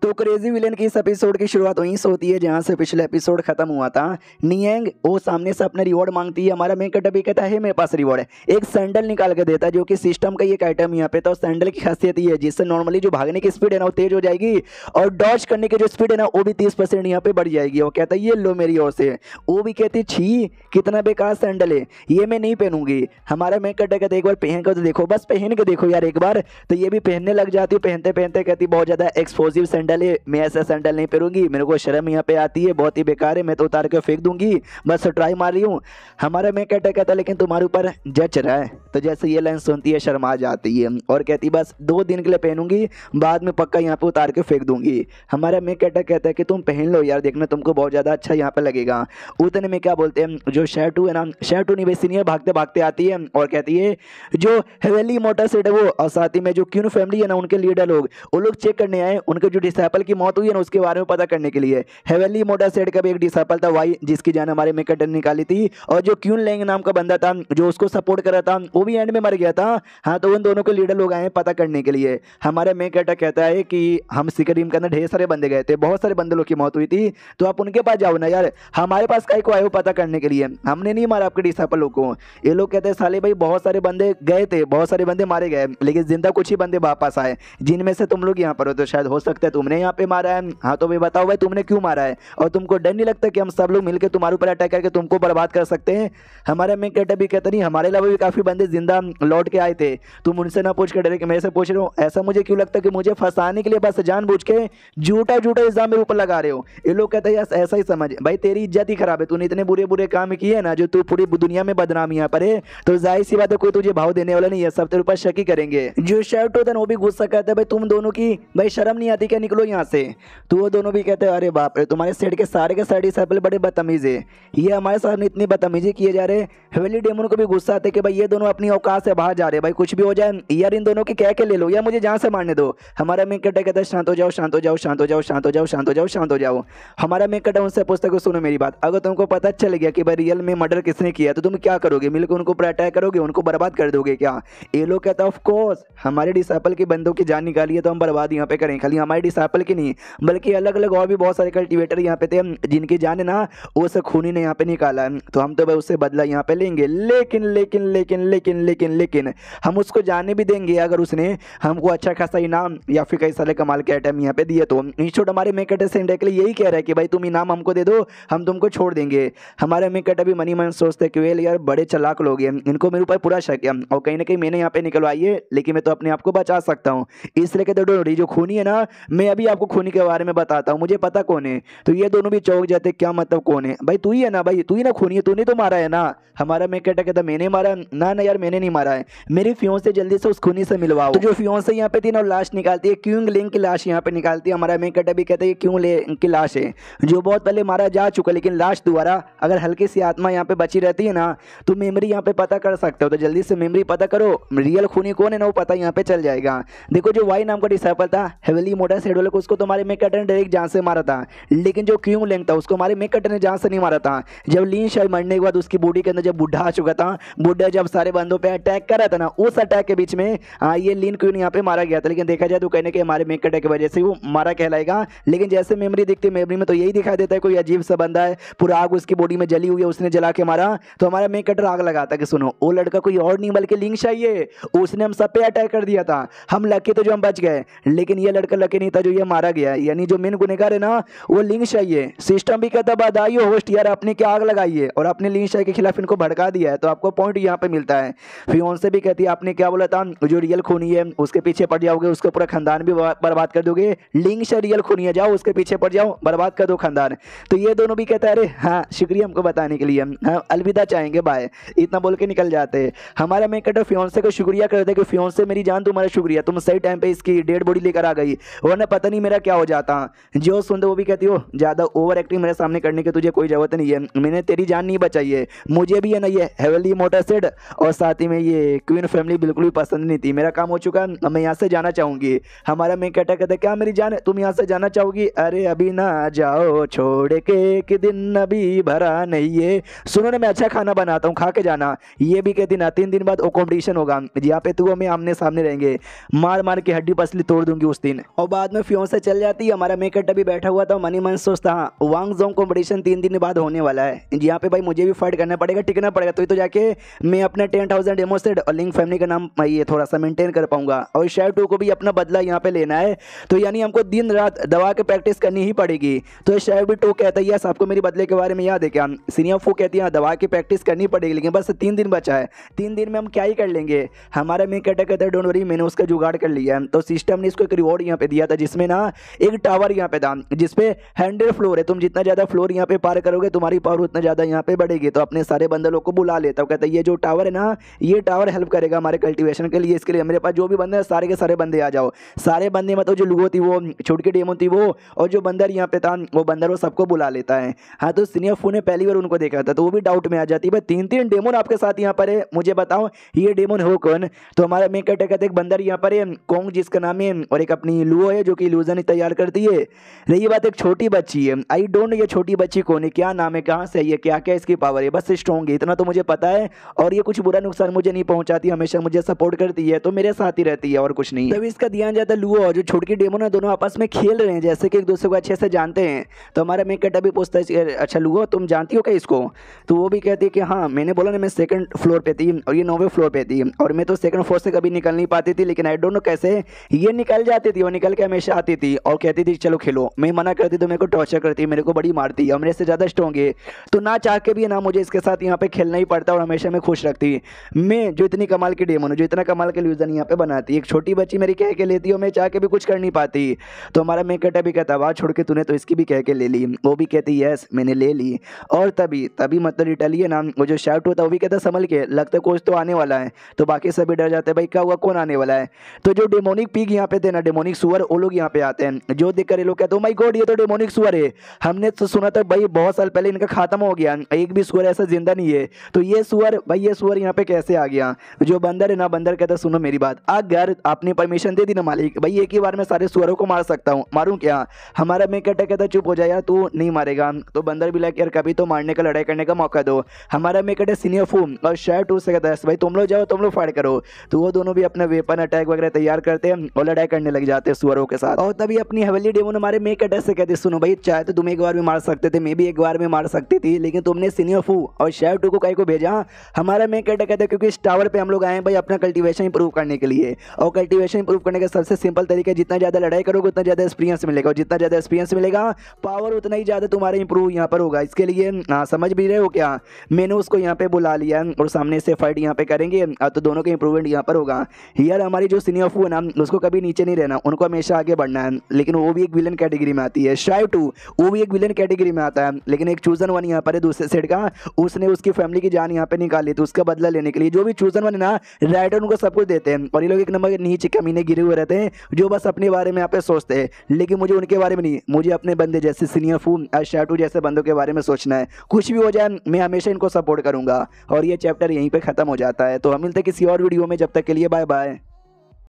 तो crazy villain की इस एपिसोड की शुरुआत वहीं से होती है जहां से पिछले एपिसोड खत्म हुआ था। नियंग वो सामने से अपना रिवॉर्ड मांगती है। हमारा मेन कैरेक्टर भी कहता है मेरे पास रिवॉर्ड है। एक सैंडल निकाल के देता है जो कि सिस्टम का एक आइटम यहाँ पे। तो सैंडल की खासियत ये है जिससे नॉर्मली जो भागने की स्पीड है ना वो तेज हो जाएगी और डॉज करने की जो स्पीड है ना वो भी 30% यहाँ पे बढ़ जाएगी। वो कहता है ये लो मेरी ओर से। वो भी कहती छी कितना बेकार सैंडल है, ये मैं नहीं पहनूंगी। हमारा मेन कैरेक्टर कहता है एक बार पहन कर तो देखो, बस पहन के देखो यार एक बार। तो ये भी पहनने लग जाती है। पहनते पहनते कहती बहुत ज्यादा एक्सप्लोसिव सैंडल है, मैं ऐसा सैंडल नहीं पहनूंगी, मेरे को शर्म यहाँ पे आती है, बहुत ही बेकार है, मैं तो उतार के फेंक दूंगी, बस ट्राई मार रही हूँ। हमारा मैं कहता लेकिन तुम्हारे ऊपर जच रहा है। तो जैसे ये लाइन सुनती है शर्मा जाती है और कहती बस 2 दिन के लिए पहनूंगी, बाद में पक्का यहाँ पे उतार के फेंक दूंगी। हमारा मैं कहता है कि तुम पहन लो यार, देखना तुमको बहुत ज़्यादा अच्छा यहाँ पे लगेगा। उतने में क्या बोलते हैं जो शैटू है ना, शैटू नहीं सीनियर भागते भागते आती है और कहती है जो हवेली मोटर सेट है वो और साथ ही में जो क्यून फैमिली है ना उनके लीडर लोग, वो लोग चेक करने आए उनके जो डिसाइपल की मौत हुई है ना उसके बारे में पता करने के लिए। हेवनली मोटर सेट का भी एक डिसाइपल था वाई, जिसकी जान हमारे मेकटर ने निकाली थी, और जो क्यून लेंग नाम का बंदा था जो उसको सपोर्ट कर रहा था वो भी एंड में मर गया था। हाँ, तो उन दोनों के लीडर लोग आए पता करने के लिए। हमारे मेकटर कहता है कि हम सिकरीम के अंदर ढेर सारे बंदे गए थे, बहुत सारे बंदे लोग की मौत हुई थी, तो आप उनके पास जाओ ना यार, हमारे पास काहे को आए हो पता करने के लिए, हमने नहीं मारा आपके डिसाइपल लोग को। ये लोग कहते हैं साले भाई बहुत सारे बंदे गए थे, बहुत सारे बंदे मारे गए, लेकिन जिंदा कुछ ही बंदे वापस आए, जिनमें से तुम लोग यहाँ पर हो, तो शायद हो सकता है तुमने यहाँ पे मारा है। हाँ तो भाई बताओ भाई तुमने क्यों मारा है, और तुमको डर नहीं लगता कि हम सब लोग मिलकर तुम्हारे ऊपर अटैक करके तुमको बर्बाद कर सकते हैं। हमारे मेन कैरेक्टर भी कहता नहीं हमारे अलावा भी काफी बंदे जिंदा लौट के आए थे, तुम उनसे ना पूछ कर डरे कि मेरे से पूछ रहे हो। ऐसा मुझे क्यों लगता है कि मुझे फंसाने के लिए बस जानबूझ के झूठा झूठा इल्जाम मेरे ऊपर लगा रहे हो। ये लोग कहते हैं यार ऐसा ही समझ भाई, तेरी इज्जत ही खराब है, तूने इतने बुरे बुरे काम किए ना जो तू पूरी दुनिया में बदनामी यहाँ पर है, तो जाहिर सी बात है कोई तुझे भाव देने वाला नहीं है, सब तेरे ऊपर शक ही करेंगे। जो शर्ट होता है वो भी गुस्सा कहता है भाई तुम दोनों की भाई शर्म नहीं आती क्या, निकलो यहाँ से। तो वो दोनों भी कहते हैं अरे बाप रे तुम्हारे सेट के सारे डिसाइपल बड़े बदतमीज है, ये हमारे सामने इतनी बदतमीजी किए जा रहे हैं। हवेली डेमन को भी गुस्सा आता है कि भाई ये दोनों अपनी औकात से बाहर जा रहे हैं, भाई कुछ भी हो जाए यार इन दोनों की कह के ले लो या मुझे जहाँ से मारने दो। हमारा मेन कैरेक्टर कहता है शांत हो जाओ शांत हो जाओ शांत हो जाओ शांत हो जाओ शांत हो जाओ शांत हो जाओ। हमारा मेन कैरेक्टर उनसे पूछता है सुनो मेरी बात, अगर तुमको पता चल गया कि भाई रियल में मर्डर किसने किया तो तुम क्या करोगे, मिलकर उनको ऊपर अटैक करोगे, उनको बर्बाद कर दोगे क्या। ये लोग कहता है ऑफ कोर्स हमारे डिसाइपल की बंदों की जान निकाली है तो हम बर्बाद यहाँ पे करें, खाली हमारे डिसाइपल की नहीं बल्कि अलग अलग और भी बहुत सारे कल्टीवेटर यहाँ पे थे जिनकी जान है ना वो सब खूनी ने यहाँ पे निकाला, तो हम तो भाई उससे बदला यहाँ पे लेंगे। लेकिन लेकिन लेकिन लेकिन लेकिन लेकिन हम उसको जाने भी देंगे अगर उसने हमको अच्छा खासा इनाम या फिर कई सारे कमाल के आइटम यहाँ पे दिए। तो इंस्टीट्यूट हमारे मेकटर से इंडायरेक्टली यही कह रहा है कि भाई तुम इनाम हमको दे दो हम तुमको छोड़ देंगे। हमारे मेकटर भी मनी मन सोचते कि वेल यार बड़े चालाक लोग हैं, इनको मेरे ऊपर पूरा शक है और कहीं ना कहीं मैंने यहाँ पे निकलवाई है, लेकिन मैं तो अपने आप को बचा सकता हूँ, इसलिए कहते डोरी जो खूनी है ना मैं अभी आपको खूनी के बारे में बताता हूँ, मुझे पता कौन है। तो ये दोनों भी चौंक जाते क्या मतलब कौन है, भाई तू ही है ना, भाई तू ही ना खूनी है, तूने तो मारा है ना। हमारा मैं कहता मैंने मारा ना, ना यार मैंने नहीं मारा है, मेरी फियोंसे जल्दी से उस खूनी से मिलवाओ। तो जो फियोंसे यहाँ पे थी ना लाश निकालती है, क्यूंग लिंग की लाश यहाँ पे निकालती है। हमारा मैं कहता भी कहता है क्यूंग लिंग की लाश है जो बहुत पहले मारा जा चुका, लेकिन लाश दोबारा अगर हल्की सी आत्मा यहाँ पे बची रहती है ना तो मेमोरी यहाँ पे पता कर सकते हो, तो जल्दी से मेमोरी पता करो, रियल खूनी कौन है ना वो पता यहाँ पे चल जाएगा। देखो जो वाई नाम का डिसाइपल था हेवनली मोटर सेट वाले को, उसको तुम्हारे मेकटर ने डायरेक्ट जान से मारा था, लेकिन जो क्यूंग लिंग था उसको हमारे मेकटर ने जान से नहीं मारा था। जब लीन शायद मरने के बाद उसकी बॉडी के अंदर जब बुढ़ा आ चुका था, बुढ़ा जब सारे बंदों पे अटैक कर रहा था ना उस अटैक के बीच में ये लीन क्यून यहाँ पे मारा गया था। लेकिन देखा जाए तो कहने के हमारे मेकटर की वजह से वो मारा कहलाएगा, लेकिन जैसे मेमोरी दिखती है मेमोरी में तो यही दिखाई देता है कोई अजीब सा बंदा है, पूरा आग उसकी बॉडी में जली हुई है, उसने जला के मारा। तो हमारा मेकटर आग लगाता कि सुनो वो लड़का कोई और नहीं बल्कि लिंग शाही है, उसने हम सब पे अटैक कर दिया था, हम लकी तो जो हम बच गए, लेकिन ये लड़का लकी नहीं था जो ये मारा गया, यानी जो मेन गुनहगार है ना वो लिंग शाही है। सिस्टम भी कहता बधाई हो होस्ट यार आपने क्या आग लगाई है और अपने लिंग शाही के खिलाफ इनको भड़का दिया है, तो आपको पॉइंट यहाँ पे मिलता है। फियोंसे भी कहती है आपने क्या बोला था जो रियल खूनी है उसके पीछे पड़ जाओगे, उसका पूरा खानदान भी बर्बाद कर दोगे, लिंग शाही रियल खूनी है जाओ उसके पीछे पड़ जाओ बर्बाद कर दो खानदान। तो ये दोनों भी कहता है अरे हाँ शुक्रिया हमको बताने के लिए, हाँ अलविदा चाहेंगे बाय, इतना बोल के निकल जाते हैं। हमारा मैं कहता फियोंसे को शुक्रिया करते हैं कि फियोंसे मेरी जान तुम्हारा शुक्रिया, तुम सही टाइम पे इसकी डेड बॉडी लेकर आ गई, वरना पता नहीं मेरा क्या हो जाता। जो सुनते वो भी कहती हो ज्यादा ओवर एक्टिंग मेरे सामने करने की तुझे कोई जरूरत नहीं है, मैंने तेरी जान नहीं बचाई है, मुझे भी है ना ये हेवनली मोटर सेट और साथ ही में ये क्वीन फैमिली बिल्कुल भी पसंद नहीं थी, मेरा काम हो चुका, मैं यहाँ से जाना चाहूंगी। हमारा मैं कहता क्या मेरी जान तुम यहाँ से जाना चाहोगी, अरे अभी ना जाओ छोड़ के कि दिन अभी भरा नहीं है, सुनो ना मैं अच्छा खाना बनाता हूँ खा के जाना। ये भी कहती ना 3 दिन बाद वो कॉम्पिटिशन होगा जहाँ पे तू मैं आमने सामने रहेंगे, मार मार के हड्डी पसली तोड़ दूंगी उस दिन। और बाद में यहाँ से चल जाती है। हमारा मेकअप अभी बैठा हुआ था, मनी मन सोचता हाँ वांग जोंग कॉम्पिटिशन 3 दिन बाद होने वाला है, यहाँ पे भाई मुझे भी फाइट करना पड़ेगा, टिकना पड़ेगा, तो जाके मैं अपने 10,000 डेमो सेट और लिंक फैमिली का नाम ये थोड़ा सा मेंटेन कर पाऊंगा और शेयर 2 को भी अपना बदला यहाँ पे लेना है। तो यानी हमको दिन रात दवा के प्रैक्टिस करनी ही पड़ेगी। तो शेयर भी 2 कहता है यस आपको मेरी बदले के बारे में याद है क्या? सीनियर 4 कहती है दवा की प्रैक्टिस करनी पड़ेगी, लेकिन बस 3 दिन बचा है, 3 दिन में हम क्या ही कर लेंगे। हमारा मेक कटर कहता है डोंट वरी मैंने उसका जुगाड़ कर लिया है। तो सिस्टम ने इसको एक रिवॉर्ड यहाँ पे दिया था जिसमें ना एक टावर यहाँ पे था जिसपे 100 फ्लोर है, तुम जितना ज्यादा फ्लोर यहाँ पे पार करोगे तुम्हारी पावर उतना ज्यादा यहाँ पे बढ़ेगी। तो अपने सारे बंदरों को बुला लेता हूँ, कहता है ये जो टावर है ना ये टावर हेल्प करेगा हमारे कल्टीवेशन के लिए, इसके लिए मेरे पास जो भी बंदे हैं सारे के सारे बंदे आ जाओ। सारे बंदे मतलब जो लुगो थी वो, छोटी डेमो थी वो, और जो बंदर यहाँ पे था वो बंदर वो सबको बुला लेता है। हाँ तो सीनियर फू ने पहली बार उनको देखा था तो वो भी डाउट में आ जाती है भाई 3 डेमोन आपके साथ यहाँ पर है, मुझे बताओ ये डेमोन हो कौन? तो हमारा मेक कहते कहते एक बंदर यहाँ पर है कोंग जिसका नाम है, और एक अपनी लुओ है जो कि इल्यूजन तैयार करती है। रही बात एक छोटी बच्ची है, आई डोंट नो ये छोटी बच्ची कौन है, क्या नाम है, कहाँ से है, ये क्या क्या इसकी पावर है, बस स्ट्रॉन्ग है इतना तो मुझे पता है, और ये कुछ बुरा नुकसान मुझे नहीं पहुंचाती, हमेशा मुझे सपोर्ट करती है, तो मेरे साथ ही रहती है और कुछ नहीं। तभी इसका ध्यान जाता है लुओ और जो छोटी डेमोन है दोनों आपस में खेल रहे हैं जैसे कि एक दूसरे को अच्छे से जानते हैं। तो हमारा मेक कटा भी पूछता है अच्छा लुओ तुम जानती हो क्या इसको? तो वो भी कहती है कि हाँ मैंने बोला ना मैं 2nd फ्लोर पे थी और ये 9वें फ्लोर पे थी, और मैं तो 2nd फ्लोर से कभी निकल नहीं पाती थी, लेकिन आई डोंट नो कैसे ये निकल जाती थी और निकल के हमेशा आती थी और कहती थी चलो खेलो। मैं मना करती तो मेरे को टॉर्चर करती, मेरे को बड़ी मारती और मेरे से ज़्यादा स्ट्रॉन्ग है, तो ना चाह के भी ना मुझे इसके साथ यहाँ पे खेलना ही पड़ता और हमेशा मैं खुश रखती। मैं जो इतनी कमाल की डेमोन हूँ, जो इतना कमाल के इल्यूजन यहाँ पे बनाती, एक छोटी बच्ची मेरी कह के लेती और मैं चाह के भी कुछ कर नहीं पाती। तो हमारा मेक कटा भी कहता वाह छोड़ के तूने तो इसकी भी कह के ले ली, वो भी कहती यस मैंने ले ली। और तभी मतलब इटालियन नाम वो जो शाउट होता है वो भी कहता संभल के, लगता है कोच तो आने वाला है। तो बाकी सभी डर जाते हैं भाई क्या हुआ कौन आने वाला है। तो जो डेमोनिक पीग यहाँ पे थे ना, डेमोनिक सुअर, वो लोग यहाँ पे आते हैं, जो देखकर ये लोग कहते हैं माय गॉड ये तो डेमोनिक सुअर है, हमने तो सुना था भाई बहुत साल पहले इनका खत्म हो गया, एक भी सुअर ऐसा जिंदा नहीं है, तो ये सुअर भाई ये सुअर यहाँ पे कैसे आ गया? जो बंदर है ना, बंदर कहता सुनो मेरी बात, अगर आपने परमिशन दे दी ना मालिक, भाई एक ही बार में सारे सुअरों को मार सकता हूँ, मारूं क्या? हमारा मैं कहता चुप हो जाए यार तू नहीं मारेगा। तो बंदर भी लाइक यार कभी तो मारने का लड़ाई करने का मौका दो। हमारा मैं कहते सीनियर फूम और शायद 2 से कहता है भाई तुम लोग जाओ तुम लोग फाइट करो। तो वो दोनों भी अपना वेपन अटैक वगैरह तैयार करते हैं और लड़ाई करने लग जाते हैं सुअरों के साथ। और तभी अपनी हवेली डेमोन हमारे मेक अटैक से कहते सुनो भाई चाहे तो तुम एक बार में मार सकते थे, मैं भी एक बार में मार सकती थी, लेकिन तुमने सीनियर फू और शायद 2 को कहीं को भेजा। हमारा मेक अटैक कहते क्योंकि इस टावर पे हम लोग आए हैं भाई अपना कल्टीवेशन इंप्रूव करने के लिए, और कल्टीवेशन इंप्रूव करने का सबसे सिंपल तरीका जितना ज्यादा लड़ाई करोगे उतना ज्यादा एक्सपीरियंस मिलेगा, और जितना ज्यादा एक्सपीरियंस मिलेगा पावर उतना ही ज्यादा तुम्हारा इंप्रूव यहाँ पर होगा। इसके लिए समझ भी रहे हो क्या? मैंने उसको यहाँ पे बुला लिया और सामने से फाइट यहाँ पे करेंगे तो दोनों का इंप्रूवमेंट यहाँ पर होगा। यार हमारी जो सीनियर फू है ना उसको कभी नीचे नहीं रहना, उनको हमेशा आगे बढ़ना है, लेकिन वो भी एक विलन कैटेगरी में आती है। शायद 2 वो भी एक विलन कैटेगरी में आता है, लेकिन एक चूजन वन यहाँ पर है दूसरे साइड का, उसने उसकी फैमिली की जान यहाँ पे निकाली, तो उसका बदला लेने के लिए जो भी चूजन वन है ना राइडर उनको सब कुछ देते हैं, और ये लोग एक नंबर के नीचे कमीने गिरे हुए रहते हैं जो बस अपने बारे में यहाँ पे सोचते हैं, लेकिन मुझे उनके बारे में नहीं, मुझे अपने बंदे जैसे सीनियर फू और शायद 2 जैसे बंदों के बारे में सोचना है। कुछ भी हो जाए मैं हमेशा इनको सपोर्ट करूंगा। और ये चैप्टर यहीं पे खत्म हो जाता है। तो हम मिलते हैं किसी और वीडियो में, जब तक के लिए बाय बाय।